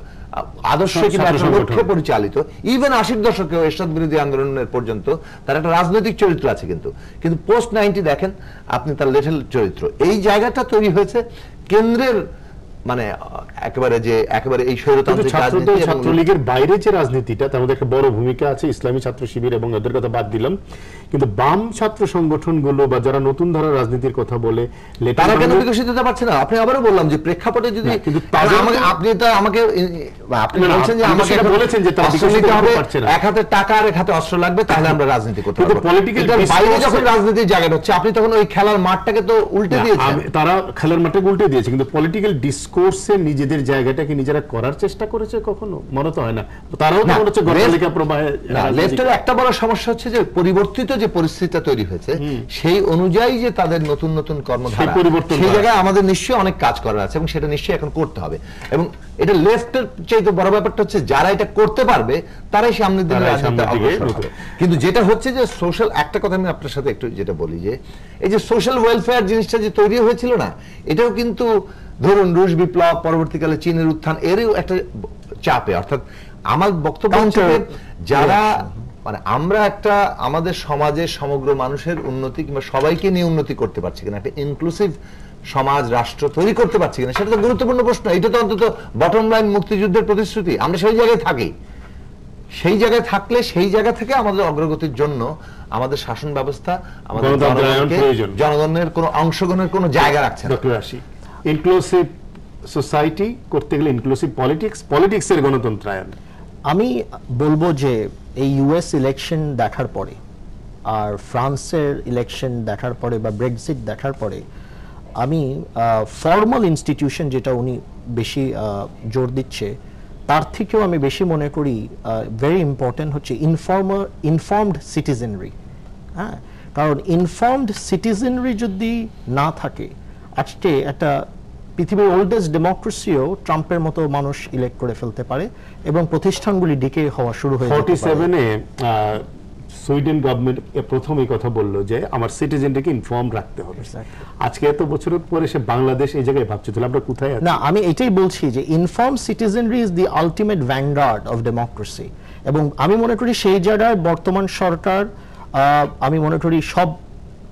আদর্শ লক্ষ্যে পরিচালিত। ইভেন আশির দশকে এরশাদ বিরোধী আন্দোলনের পর্যন্ত তার একটা রাজনৈতিক চরিত্র আছে, কিন্তু কিন্তু পোস্ট নাইনটি দেখেন আপনি তার লেঠাল চরিত্র। এই জায়গাটা তৈরি হয়েছে কেন্দ্রের, মানে একেবারে যে একেবারে এই স্বৈরতান্ত্রিক রাজনীতি, ছাত্রলীগের বাইরে যে রাজনীতিটা, তার মধ্যে একটা বড় ভূমিকা আছে ইসলামী ছাত্র শিবির, এবং ওদের কথা বাদ দিলাম, কিন্তু বাম ছাত্র সংগঠনগুলো বা যারা নতুন ধারার রাজনীতির কথা বলে তারা কেন বিকশিত হতে পারছে না? আপনি আবারও বললাম যে প্রেক্ষাপটে যদি আপনি তো আমাকে আপনি বলছেন যে আমাকে বলেছেন যে তারা বিকশিত হতে পারছে না, এক হাতে টাকা আর এক হাতে অস্ত্র লাগবে, তাহলে আমরা রাজনীতি করতে পারবো। পলিটিক্যাল বাইরে যখন রাজনীতির জায়গাটা হচ্ছে, আপনি তখন ওই খেলার মাঠটাকে তো উল্টে দিয়েছেন। তারা খেলার মাঠটাকে উল্টে দিয়েছে, কিন্তু পলিটিক্যাল ডিসকোর্সে নিজেদের জায়গাটাকে নিজেরা করার চেষ্টা করেছে কখনো? মনে তো হয় না। তারাও তো হচ্ছে গণতান্ত্রিক প্রবাহে। লেফটের একটা বড় সমস্যা হচ্ছে যে পরিবর্তিত যে পরিস্থিতিটা তৈরি হয়েছে সেই অনুযায়ী যে তাদের নতুন নতুন কর্মধারা, সেই জায়গায় আমাদের নিশ্চয়ই অনেক কাজ করার আছে, এবং সেটা নিশ্চয়ই এখন করতে হবে। এবং এটা লেফটের চাইতে বড় ব্যাপারটা হচ্ছে যারা এটা করতে পারবে তারাই সামনের দিকে রাজনীতিতে অগ্রসর হবে। কিন্তু যেটা হচ্ছে যে সোশ্যাল, একটা কথা আমি আপনার সাথে একটু যেটা বলি, যে এই যে সোশ্যাল ওয়েলফেয়ার জিনিসটা যে তৈরি হয়েছিল না, এটাও কিন্তু ধরুন রুশ বিপ্লব, পরবর্তীকালে চীনের উত্থান, এরও একটা চাপে। অর্থাৎ আমার বক্তব্য হচ্ছে যারা, মানে আমরা একটা আমাদের সমাজের সমগ্র মানুষের উন্নতি কিংবা সবাইকে নিয়ে উন্নতি করতে পারছি কিনা, একটা ইনক্লুসিভ সমাজ রাষ্ট্র তৈরি করতে পারছি কিনা, সেটা তো গুরুত্বপূর্ণ প্রশ্ন। এটা তো অন্তত বটম লাইন মুক্তিযুদ্ধের প্রতিশ্রুতি। আমরা সেই জায়গায় থাকি, সেই জায়গায় থাকলে সেই জায়গা থেকে আমাদের অগ্রগতির জন্য আমাদের শাসন ব্যবস্থা, আমাদের জনগণের কোনো অংশগ্রহণের কোনো জায়গা রাখছে না। ইনক্লুসিভ সোসাইটি করতে গেলে ইনক্লুসিভ পলিটিক্স, পলিটিক্সের গণতন্ত্রায়ন। আমি বলবো যে এই ইউএস ইলেকশন দেখার পরে আর ফ্রান্সের ইলেকশন দেখার পরে বা ব্রেক্সিট দেখার পরে আমি ফর্মাল ইনস্টিটিউশন যেটা উনি বেশি জোর দিচ্ছে, তার থেকেও আমি বেশি মনে করি ভেরি ইম্পর্টেন্ট হচ্ছে ইনফর্মার ইনফর্মড সিটিজেনরি। হ্যাঁ, কারণ ইনফর্মড সিটিজেনরি যদি না থাকে, আজকে একটা পৃথিবীর ওল্ডেস্ট ডেমোক্রেসিও ট্রাম্পের মতো মানুষ ইলেক্ট করে ফেলতে পারে এবং প্রতিষ্ঠানগুলি ডিকে হওয়া শুরু হয়ে যেতে পারে। সর্টি-সেভেন এ সুইডেন গভর্নমেন্ট প্রথম এই কথা বললো যে আমার সিটিজেনদেরকে ইনফর্ম রাখতে হবে। আজকে এত বছরের পরে সে বাংলাদেশ এই জায়গায় ভাবছে, তাহলে আমরা কোথায় আছি? না, আমি এটাই বলছি যে inform citizenry is the ultimate vanguard of democracy, এবং আমি মনে করি সেই জায়গায় বর্তমান সরকার, আমি মনে করি সব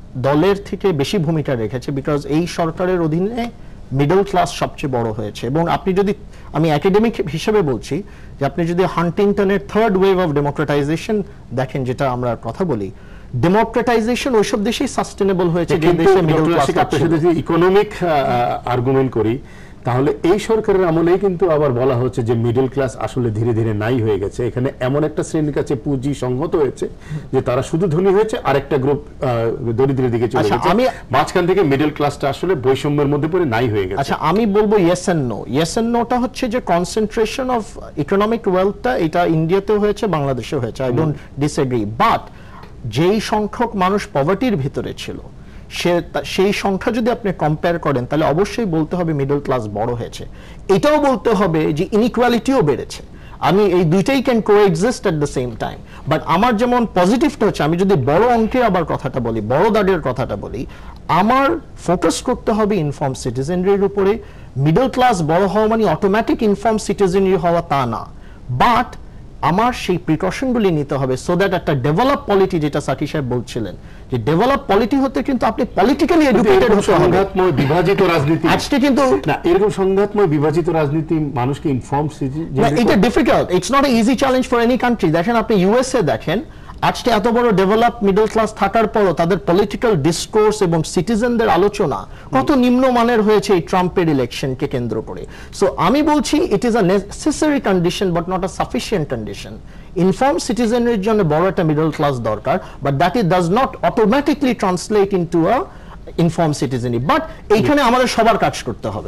দলের থেকে বেশি ভূমিকা রেখেছে, বিকজ এই সরকারের অধীনে মিডল ক্লাস সবচেয়ে বড় হয়েছে। এবং আপনি যদি, আমি একাডেমিক হিসেবে বলছি, যে আপনি যদি হান্টিংটনের থার্ড ওয়েভ অফ ডেমোক্রেটাইজেশন দেখেন, যেটা আমরা কথা বলি, ডেমোক্রেটাইজেশন ওইসব দেশেই সাস্টেনেবল হয়েছে যে দেশে মিডল ক্লাস। যদি ইকোনমিক আর্গুমেন্ট করি, তাহলে এই সরকারের আমলেই কিন্তু আবার বলা হচ্ছে যে মিডল ক্লাস আসলে ধীরে ধীরে নাই হয়ে গেছে। এখানে এমন একটা শ্রেণীর কাছে পুঁজি সংহত হয়েছে যে তারা শুধু ধনী হয়েছে, আরেকটা গ্রুপ দরিদ্রের দিকে চলে গেছে। আমি মাঝখান থেকে মিডল ক্লাসটা আসলে বৈষম্যের মধ্যে পড়ে নাই হয়ে গেছে। আচ্ছা, আমি বলবো yes and no. Yes and নোটা হচ্ছে যে কনসেন্ট্রেশন অফ ইকোনমিক ওয়েলথটা এটা ইন্ডিয়াতেও হয়েছে, বাংলাদেশেও হয়েছে, আই ডোন্ট ডিসএগ্রি। বাট যেই সংখ্যক মানুষ পভার্টির ভিতরে ছিল, সে সেই সংখ্যা যদি আপনি কম্পেয়ার করেন, তাহলে অবশ্যই বলতে হবে মিডল ক্লাস বড় হয়েছে। এটাও বলতে হবে যে ইনইকুয়ালিটিও বেড়েছে। আমি এই দুইটাই can coexist at the same time. But আমার যেমন পজিটিভটা হচ্ছে, আমি যদি বড় অঙ্কে আবার কথাটা বলি, বড় দাঁড়ের কথাটা বলি, আমার ফোকাস করতে হবে ইনফর্ম সিটিজেনরির উপরে। মিডল ক্লাস বড় হওয়া মানে অটোমেটিক ইনফর্ম সিটিজেনরি হওয়া তা না, বাট আমার সেই প্রিকশনগুলি নিতে হবে, সো দ্যাট একটা ডেভেলপ পলিটি, যেটা সাকি সাহেব বলছিলেন, যে ডেভেলপ পলিটি হতে কিন্তু আপনি পলিটিক্যালি এডুকেটেড হতে হবে। সংঘাতময় বিভাজিত রাজনীতি আজকে কিন্তু না, এরকম সংঘাতময় বিভাজিত রাজনীতি মানুষকে ইনফর্ম সিটিজেন, এটা difficult, it's not a easy challenge for any country. দেখেন আপনি ইউএসএ দেখেন, আজকে এত বড় ডেভেলপ মিডল ক্লাস থাকার পরও তাদের পলিটিক্যাল ডিসকোর্স এবং সিটিজেনদের আলোচনা কত নিম্নমানের হয়েছে এই ট্রাম্পের ইলেকশনকে কেন্দ্র করে। সো আমি বলছি it is a necessary condition but not a sufficient condition. Inform সিটিজেনের জন্য বড় একটা মিডল ক্লাস দরকার, but that it does not automatically translate into a inform সিটিজেনই। বাট এইখানে আমাদের সবার কাজ করতে হবে।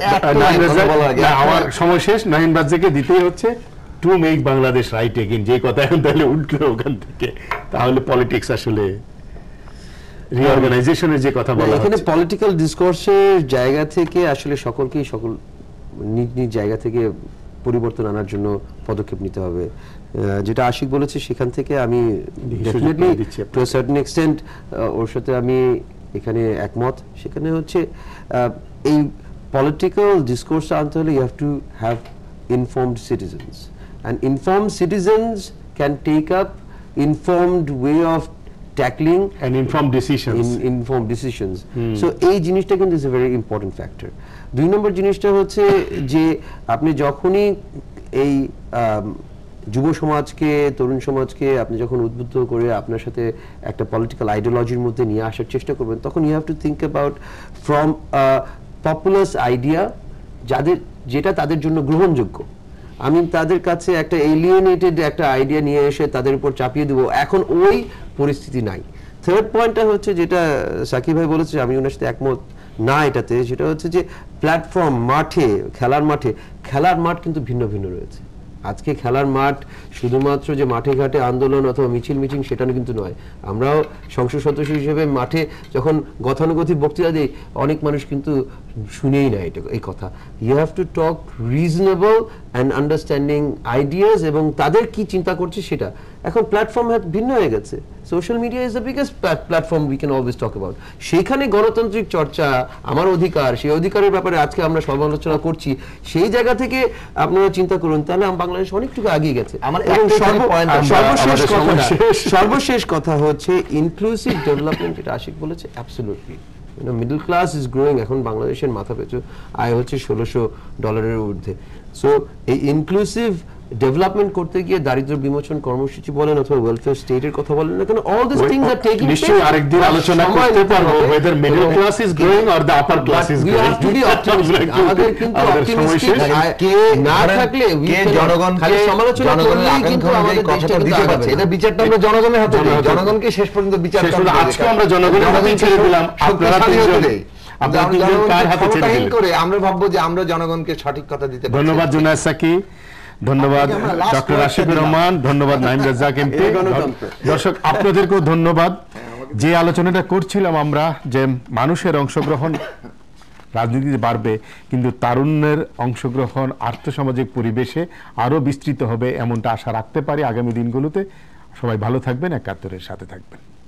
আমার সময় শেষ, নাহিন বাজ্জাকে দিতেই হচ্ছে to make Bangladesh right again, যে কথা এখন তাহলে উঠলো ওখান থেকে, তাহলে পলিটিক্স আসলে রিঅর্গানাইজেশনের যে কথা বলা এখানে পলিটিক্যাল ডিসকোর্সের জায়গা থেকে আসলে সকলকেই সকল নিজ নিজ জায়গা থেকে পরিবর্তন আনার জন্য পদক্ষেপ নিতে হবে। যেটা আশিক বলেছে সেখান থেকে আমি definitely to a certain extent ওর সাথে আমি এখানে একমত। সেখানে হচ্ছে এই পলিটিক্যাল ডিসকোর্স আনতে হলে you have to have informed citizens, and informed citizens can take up informed way of tackling and informed decisions in informed decisions hmm. so এই জিনিসটা কিন্তু is a very important factor. দুই নম্বর জিনিসটা হচ্ছে যে আপনি যখনই এই যুব সমাজকে, তরুণ সমাজকে আপনি যখন উদ্বুদ্ধ করে আপনার সাথে একটা পলিটিক্যাল আইডিওলজির মধ্যে নিয়ে আসার চেষ্টা করবেন, তখন you have to think about from popular idea, যাদের যেটা তাদের জন্য গ্রহণযোগ্য। আমি তাদের কাছে একটা এলিয়েনেটেড একটা আইডিয়া নিয়ে এসে তাদের উপর চাপিয়ে দেবো, এখন ওই পরিস্থিতি নাই। থার্ড পয়েন্টটা হচ্ছে যেটা সাকিব ভাই বলেছে, আমি ওনার সাথে একমত না এটাতে, সেটা হচ্ছে যে প্ল্যাটফর্ম, মাঠে, খেলার মাঠে, খেলার মাঠ কিন্তু ভিন্ন ভিন্ন রয়েছে। আজকে খেলার মাঠ শুধুমাত্র যে মাঠে ঘাটে আন্দোলন অথবা মিছিল মিটিং সেটা কিন্তু নয়। আমরাও সংসদ সদস্য হিসেবে মাঠে যখন গতানুগতিক বক্তৃতা দিই, অনেক মানুষ কিন্তু শুনেই না এটা এই কথা। You have to talk reasonable and understanding ideas, এবং তাদের কি চিন্তা করছে সেটা। এখন প্ল্যাটফর্ম ভিন্ন হয়ে গেছে। Social media is the biggest platform we can always talk about. সেইখানে গণতান্ত্রিক চর্চা, আমার অধিকার, সেই অধিকারের ব্যাপারে আজকে আমরা সমালোচনা করছি, সেই জায়গা থেকে আপনারা চিন্তা করুন, তাহলে বাংলাদেশ অনেকটুকু এগিয়ে গেছে। আমার সর্বশেষ কথা হচ্ছে ইনক্লুসিভ ডেভেলপমেন্ট, যেটা আশিক বলেছে, absolutely middle class is growing. এখন বাংলাদেশের মাথা পিছু আয় হচ্ছে ষোলোশো ডলারের ঊর্ধ্বে। সো এই ইনক্লুসিভ ডেভেলপমেন্ট করতে গিয়ে দারিদ্র্য বিমোচন কর্মসূচি বলেন অথবা ওয়েলফেয়ার স্টেটের কথা বলেন না কেন, all this things are taking place. নিশ্চয়ই আরেকদিন আলোচনা করতে পারবো whether middle class is growing or the upper class is growing. We have to be optimistic. আমাদের কিন্তু অপটিমিস্টিক কে না থাকলে কে জনগণ খালি সমালোচনা করলেই কিন্তু আমাদের দেশটা দিতে পারছে। এটা বিচারটা আমরা জনগণের হাতে দিই, জনগণকে শেষ পর্যন্ত বিচার করতে হবে। আজকে আমরা জনগণের হাতে ছেড়ে দিলাম, আপনারা তিনজনে আমরা ভাববো যে আমরা জনগণকে সঠিক কথা দিতে পারি। ধন্যবাদ জুনায়েদ সাকি, ধন্যবাদ ডক্টর আশিকুর রহমান, ধন্যবাদ নাঈম রাজ্জাক এমপি। দর্শক আপনাদেরকেও ধন্যবাদ। যে আলোচনাটা করছিলাম আমরা, যে মানুষের অংশগ্রহণ রাজনীতিতে বাড়বে, কিন্তু তারুণ্যের অংশগ্রহণ আর্থসামাজিক পরিবেশে আরো বিস্তৃত হবে, এমনটা আশা রাখতে পারি আগামী দিনগুলোতে। সবাই ভালো থাকবেন, একাত্তরের সাথে থাকবেন।